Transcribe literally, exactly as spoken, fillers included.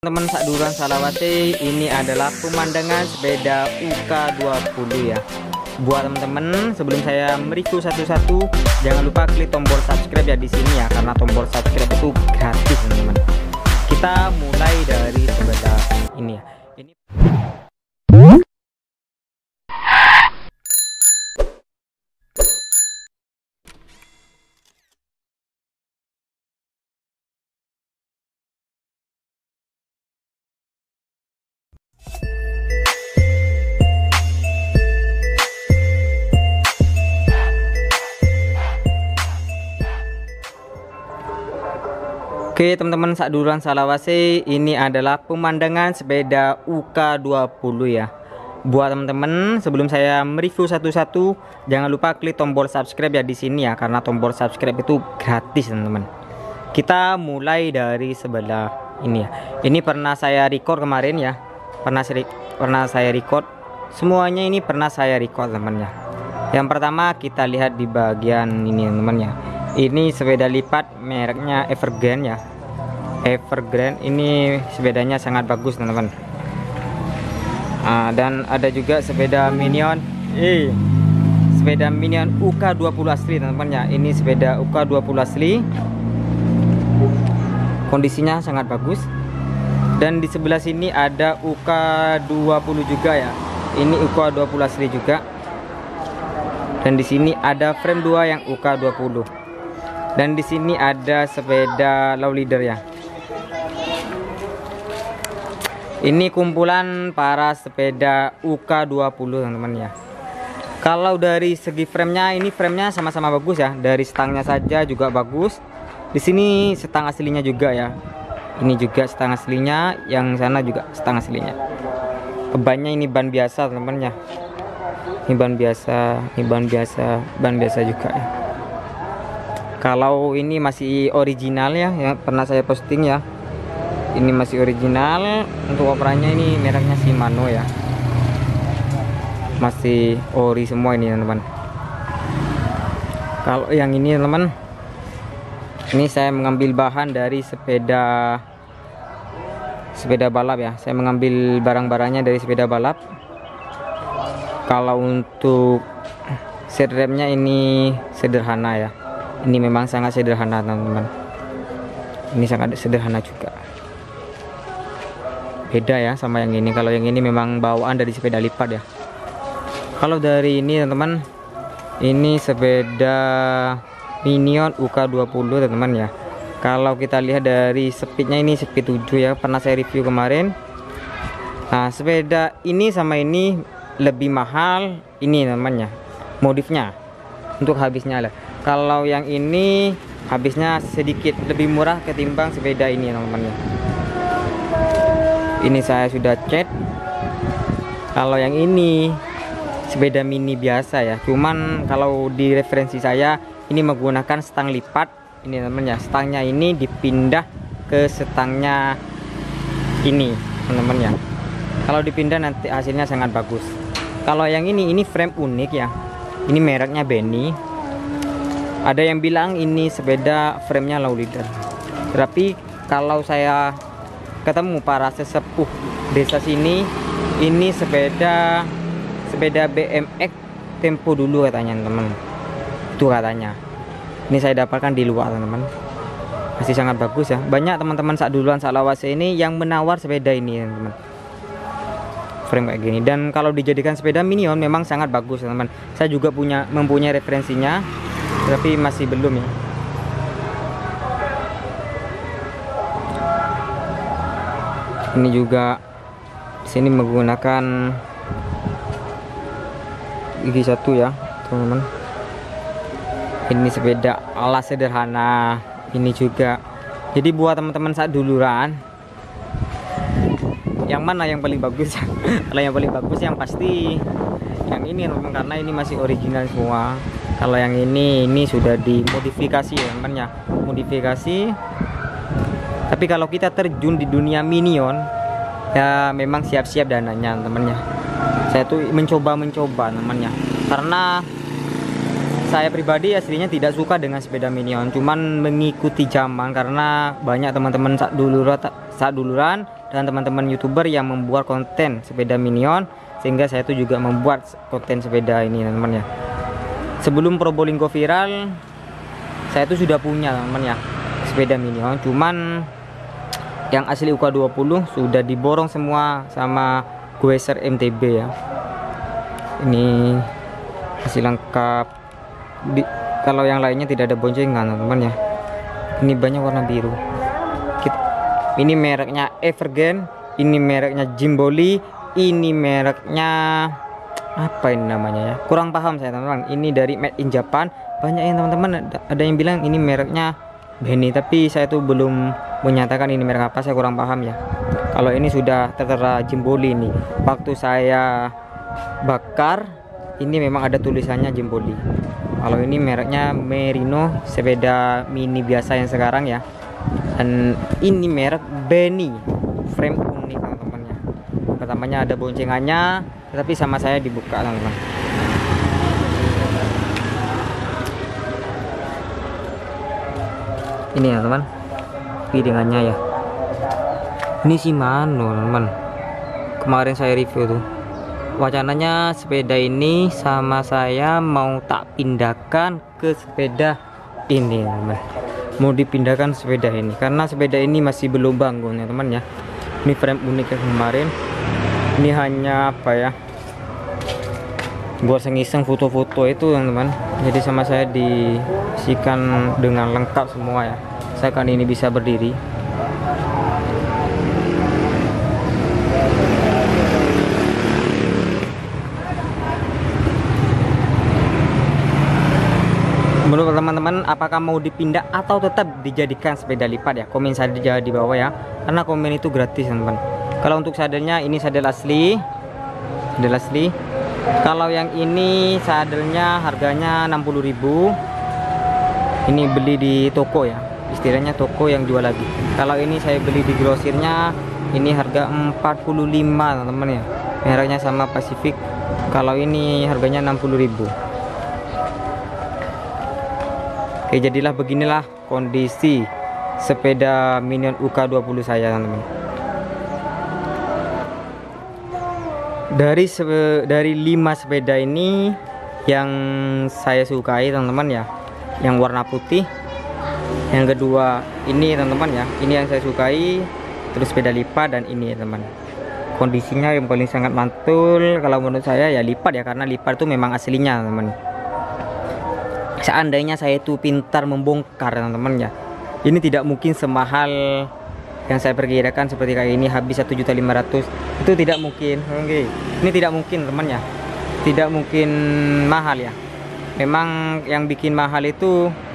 Teman Sakduran Salawati, ini adalah pemandangan sepeda U K dua puluh ya. Buat teman-teman, sebelum saya mereview satu-satu, jangan lupa klik tombol subscribe ya di sini ya, karena tombol subscribe itu gratis teman-teman. Kita mulai dari sepeda ini ya. Ini Oke teman-teman Sakduran Salawati, ini adalah pemandangan sepeda U K dua puluh ya. Buat teman-teman, sebelum saya mereview satu-satu, jangan lupa klik tombol subscribe ya di sini ya, karena tombol subscribe itu gratis teman-teman. Kita mulai dari sebelah ini ya. Ini pernah saya record kemarin ya. Pernah saya pernah saya record. Semuanya ini pernah saya record teman ya. Yang pertama kita lihat di bagian ini teman ya. Ini sepeda lipat mereknya Evergrande ya. Evergrande ini sepedanya sangat bagus teman-teman. Nah, dan ada juga sepeda Minion. Eh, sepeda Minion U K dua puluh asli teman-teman ya. Ini sepeda U K dua puluh asli. Kondisinya sangat bagus. Dan di sebelah sini ada U K dua puluh juga ya. Ini U K dua puluh asli juga. Dan di sini ada frame dua yang U K dua puluh. Dan di sini ada sepeda low leader ya. Ini kumpulan para sepeda U K dua puluh teman-teman ya. Kalau dari segi framenya, ini framenya sama-sama bagus ya. Dari stangnya saja juga bagus. Di sini stang aslinya juga ya. Ini juga stang aslinya, yang sana juga stang aslinya. Bannya ini ban biasa teman-teman ya. Ini ban biasa, ini ban biasa, ban biasa juga ya. Kalau ini masih original ya, yang pernah saya posting ya. Ini masih original. Untuk operannya ini mereknya Shimano ya. Masih ori semua ini teman-teman. Kalau yang ini teman-teman, ini saya mengambil bahan dari sepeda sepeda balap ya. Saya mengambil barang-barangnya dari sepeda balap. Kalau untuk seat remnya ini sederhana ya. Ini memang sangat sederhana teman-teman. Ini sangat sederhana juga. Beda ya sama yang ini. Kalau yang ini memang bawaan dari sepeda lipat ya. Kalau dari ini teman-teman, ini sepeda Minion U K dua puluh teman-teman ya. Kalau kita lihat dari speednya, ini speed tujuh ya. Pernah saya review kemarin. Nah sepeda ini sama ini lebih mahal ini namanya modifnya. Untuk habisnya lah. Kalau yang ini habisnya sedikit lebih murah ketimbang sepeda ini teman-teman ya. Ini saya sudah cek. Kalau yang ini sepeda mini biasa ya. Cuman kalau di referensi saya ini menggunakan stang lipat. Ini teman-teman ya. Stangnya ini dipindah ke stangnya ini teman-teman ya. Kalau dipindah nanti hasilnya sangat bagus. Kalau yang ini ini frame unik ya. Ini mereknya Benny. Ada yang bilang ini sepeda framenya low leader. Tapi kalau saya ketemu para sesepuh desa sini, ini sepeda sepeda B M X tempo dulu katanya teman. Itu katanya. Ini saya dapatkan di luar teman-teman. Masih sangat bagus ya. Banyak teman-teman Sakduran Salawati ini yang menawar sepeda ini teman-teman. Frame kayak gini. Dan kalau dijadikan sepeda Minion memang sangat bagus teman-teman. Saya juga punya mempunyai referensinya. Tapi masih belum ya. Ini juga sini menggunakan gigi satu ya teman-teman. Ini sepeda ala sederhana. Ini juga. Jadi buat teman-teman Sakduran, yang mana yang paling bagus? Kalau yang paling bagus yang pasti yang ini teman, karena ini masih original semua. Kalau yang ini ini sudah dimodifikasi ya teman ya, modifikasi. Tapi kalau kita terjun di dunia Minion ya memang siap-siap dananya temannya. Saya tuh mencoba-mencoba temannya, karena saya pribadi aslinya tidak suka dengan sepeda Minion, cuman mengikuti zaman karena banyak teman-teman Sakduran saat duluran dan teman-teman youtuber yang membuat konten sepeda minion, sehingga saya tuh juga membuat konten sepeda ini teman-teman ya. Sebelum Probolinggo viral, saya tuh sudah punya teman-teman ya sepeda minion, cuman yang asli U K dua puluh sudah diborong semua sama Goeser M T B ya. Ini masih lengkap. Di, kalau yang lainnya tidak ada boncengan teman-teman ya. Ini banyak warna biru. Ini mereknya Evergreen, ini mereknya Jimboli, ini mereknya apa ini namanya ya? Kurang paham saya teman-teman. Ini dari made in Japan. Banyak yang teman-teman ada yang bilang ini mereknya Benny, tapi saya tuh belum menyatakan ini merek apa, saya kurang paham ya. Kalau ini sudah tertera Jimboli ini. Waktu saya bakar ini memang ada tulisannya Jimboli. Kalau ini mereknya Merino, sepeda mini biasa yang sekarang ya. Dan ini merek Benny, frame unik teman-teman ya. Pertamanya ada boncengannya, tetapi sama saya dibuka teman-teman. Ini ya teman, piringannya ya. Ini Shimano teman. Kemarin saya review tuh. Wacananya sepeda ini sama saya mau tak pindahkan ke sepeda ini teman. Mau dipindahkan sepeda ini karena sepeda ini masih belum bangun ya teman ya. Ini frame unik yang kemarin. Ini hanya apa ya, buat sengiseng foto-foto itu teman-teman. Jadi sama saya diisikan dengan lengkap semua ya. Saya kan ini bisa berdiri. Menurut teman-teman, apakah mau dipindah atau tetap dijadikan sepeda lipat ya? Komen saja di bawah ya, karena komen itu gratis teman-teman. Kalau untuk sadelnya, ini sadel asli, sadel asli. Kalau yang ini sadelnya harganya enam puluh ribu. Ini beli di toko ya, istilahnya toko yang jual lagi. Kalau ini saya beli di grosirnya, ini harga empat puluh lima teman-teman ya. Mereknya sama Pacific. Kalau ini harganya enam puluh ribu. Oke, jadilah beginilah kondisi sepeda minion U K dua puluh saya teman-teman. Dari dari lima sepeda ini yang saya sukai teman-teman ya, yang warna putih. Yang kedua ini teman-teman ya, ini yang saya sukai. Terus sepeda lipat dan ini teman. Kondisinya yang paling sangat mantul kalau menurut saya ya lipat ya, karena lipat itu memang aslinya teman. Seandainya saya itu pintar membongkar teman-teman ya, ini tidak mungkin semahal yang saya perkirakan seperti kayak ini habis satu juta lima ratus ribu. Itu tidak mungkin. Oke. Ini tidak mungkin teman ya. Tidak mungkin mahal ya. Memang yang bikin mahal itu